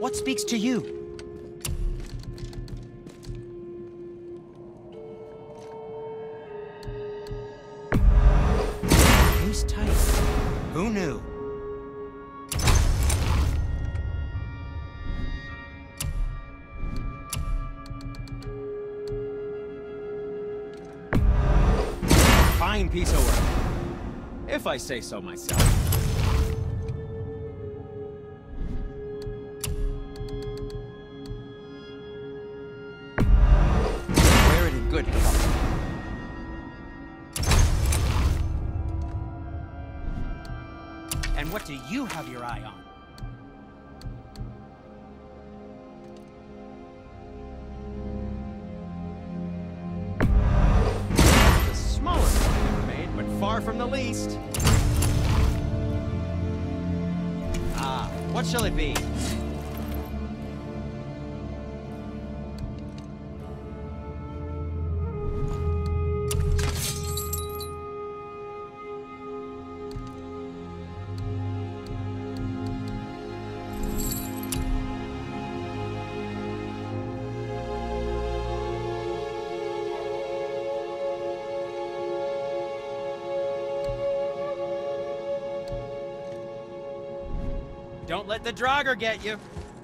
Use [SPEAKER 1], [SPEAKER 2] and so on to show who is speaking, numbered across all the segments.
[SPEAKER 1] What speaks to you? He's tight. Who knew? Fine piece of work, if I say so myself. Wear it in good health. And what do you have your eye on? The smallest one I ever made, but far from the least. Ah, what shall it be? Don't let the Draugr get you.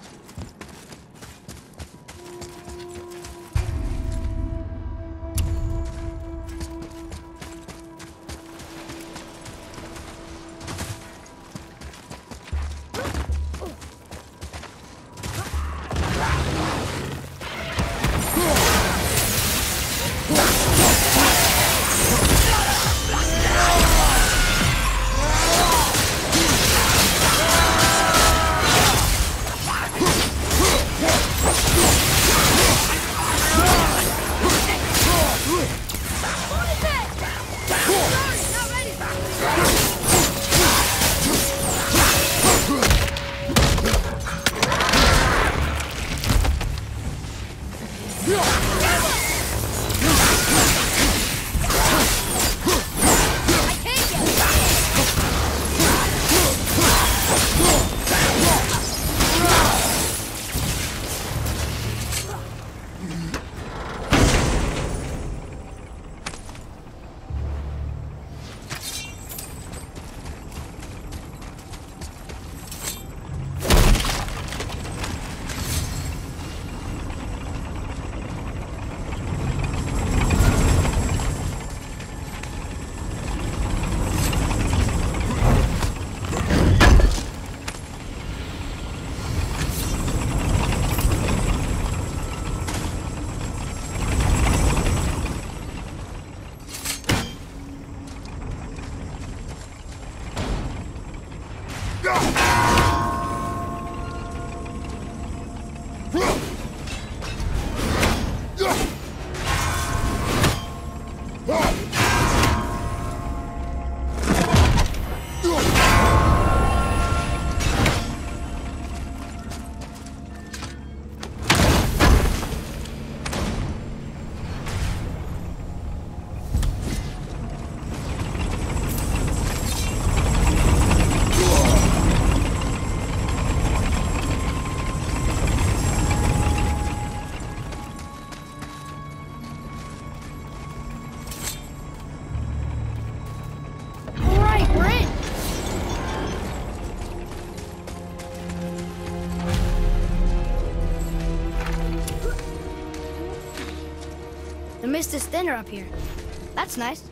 [SPEAKER 2] The mist is thinner up here. That's nice.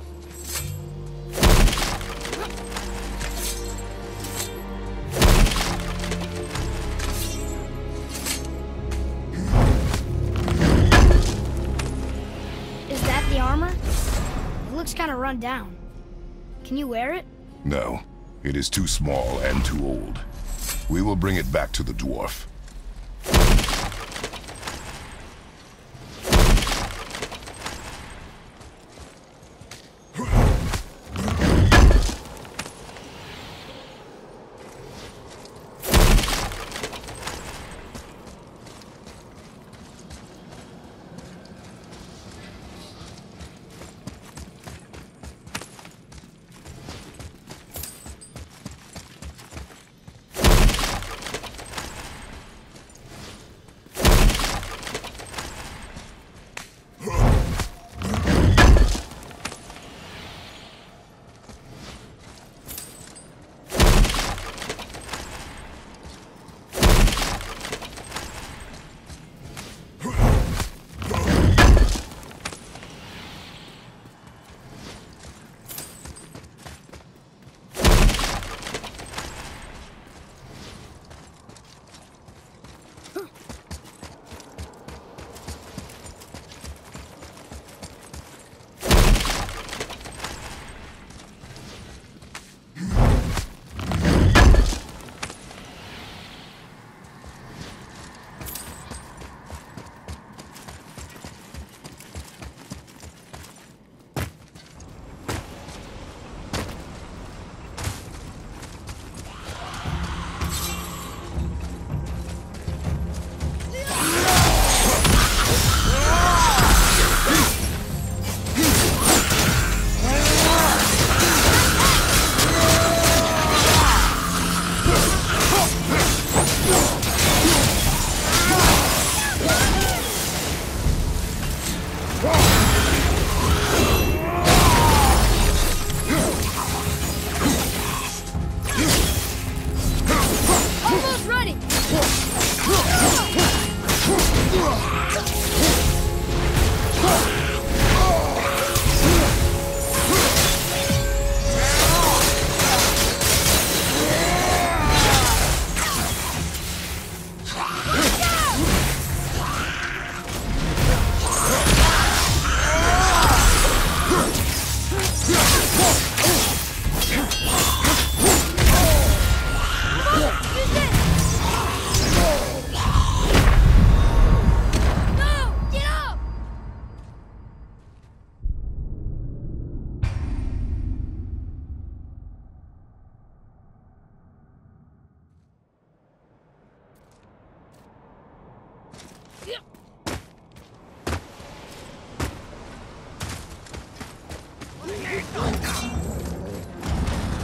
[SPEAKER 2] Is that the armor? It looks kind of run down. Can you wear it?
[SPEAKER 3] No. It is too small and too old. We will bring it back to the dwarf.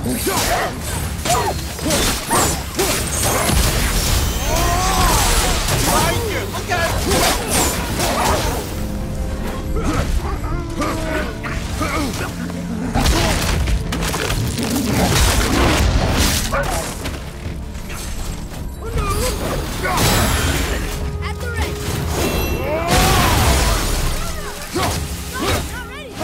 [SPEAKER 2] At the ready. Not ready.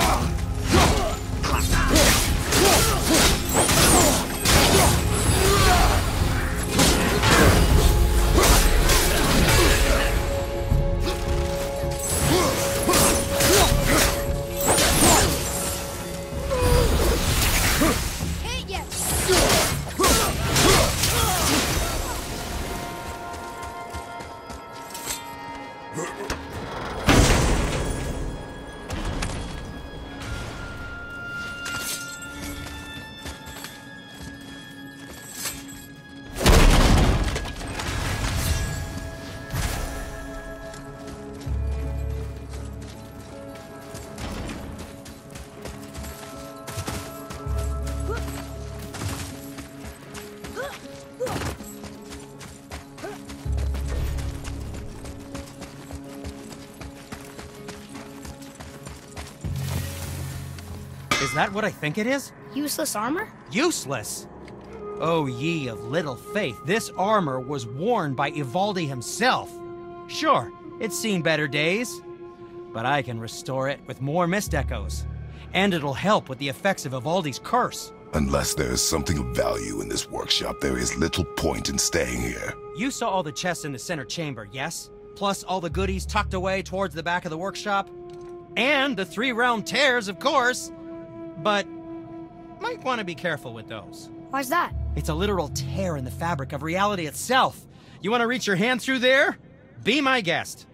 [SPEAKER 2] Ain't yet.
[SPEAKER 1] Is that what I think it is?
[SPEAKER 2] Useless armor?
[SPEAKER 1] Useless! Oh, ye of little faith, this armor was worn by Ivaldi himself. Sure, it's seen better days, but I can restore it with more mist echoes. And it'll help with the effects of Ivaldi's curse.
[SPEAKER 3] Unless there is something of value in this workshop, there is little point in staying here.
[SPEAKER 1] You saw all the chests in the center chamber, yes? Plus all the goodies tucked away towards the back of the workshop? And the 3 round tears, of course! But might want to be careful with those.
[SPEAKER 2] Why's that?
[SPEAKER 1] It's a literal tear in the fabric of reality itself. You want to reach your hand through there? Be my guest.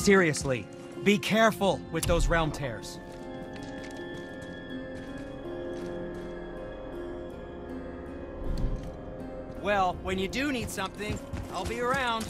[SPEAKER 1] Seriously, be careful with those realm tears. Well, when you do need something, I'll be around.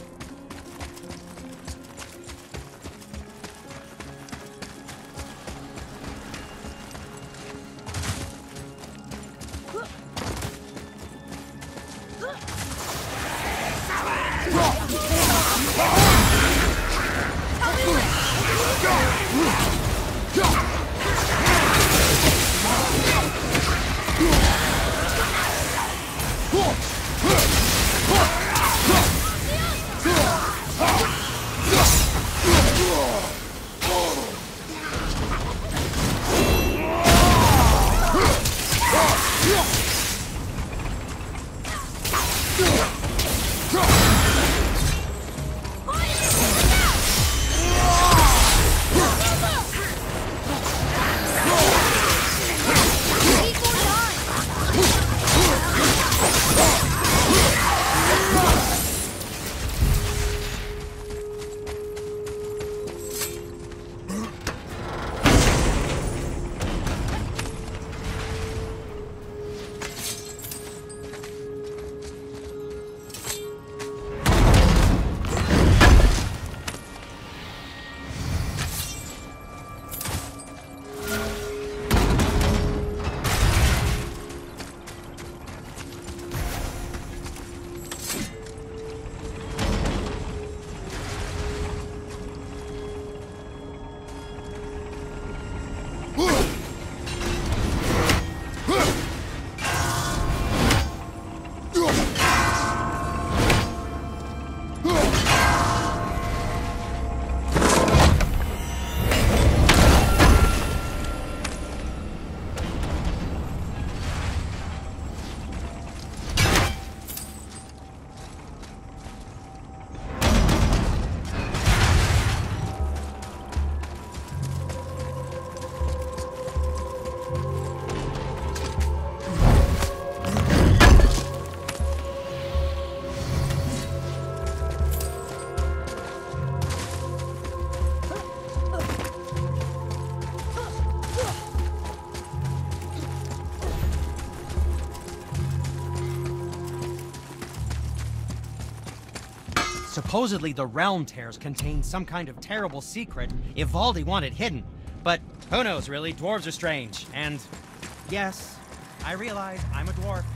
[SPEAKER 1] Supposedly the realm tears contain some kind of terrible secret Ivaldi wanted hidden. But who knows, really? Dwarves are strange. And yes, I realize I'm a dwarf.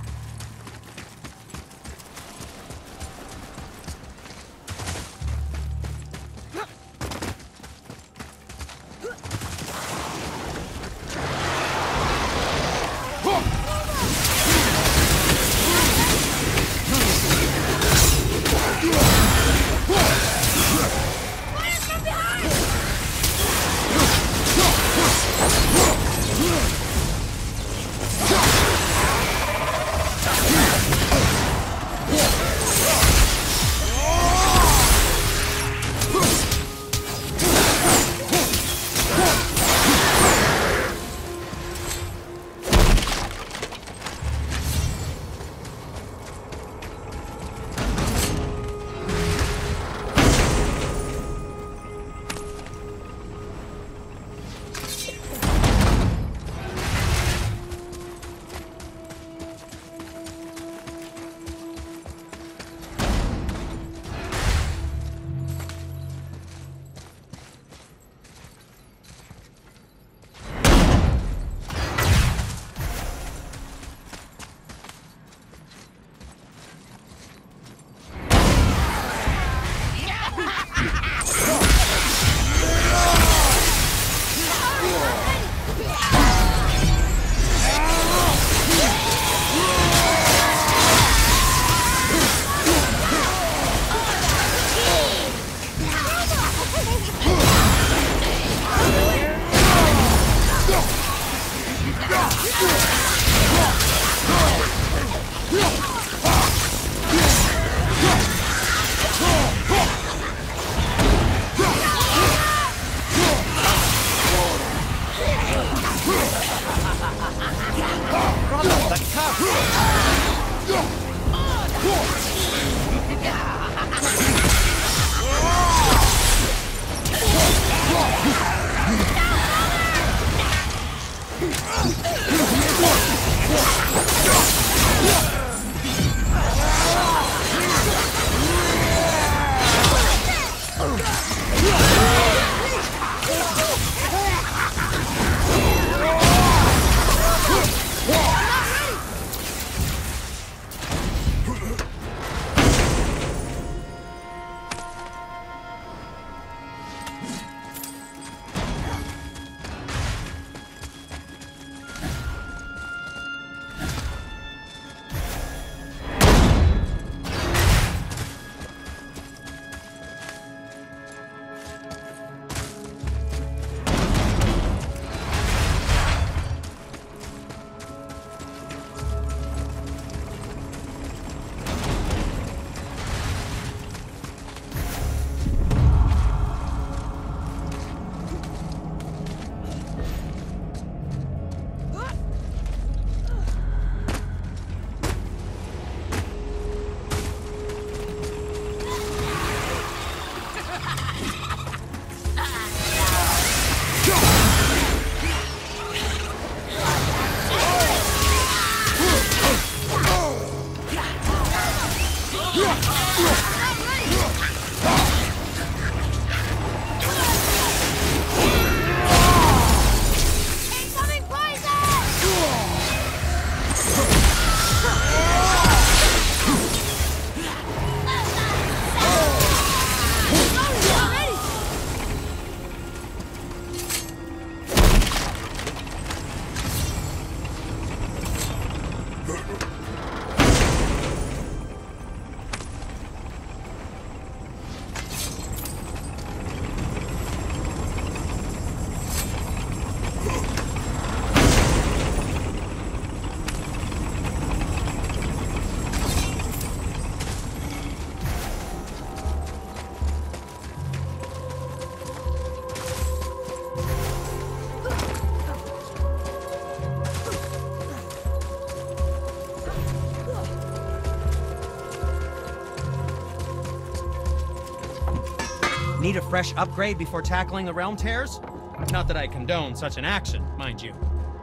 [SPEAKER 1] Need a fresh upgrade before tackling the realm tears? Not that I condone such an action, mind you.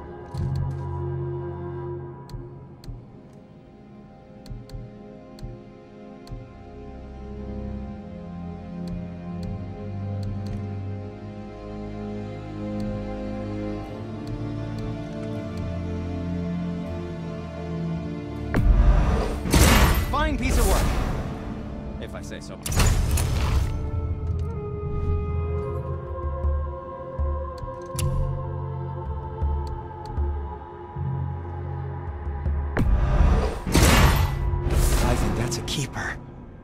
[SPEAKER 1] Fine piece of work, if I say so myself. I think that's a keeper.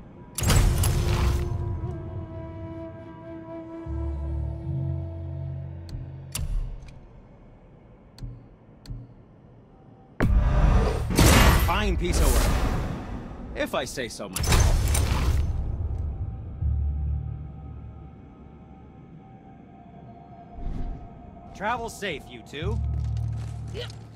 [SPEAKER 1] Fine piece of work, if I say so myself. Travel safe, you two.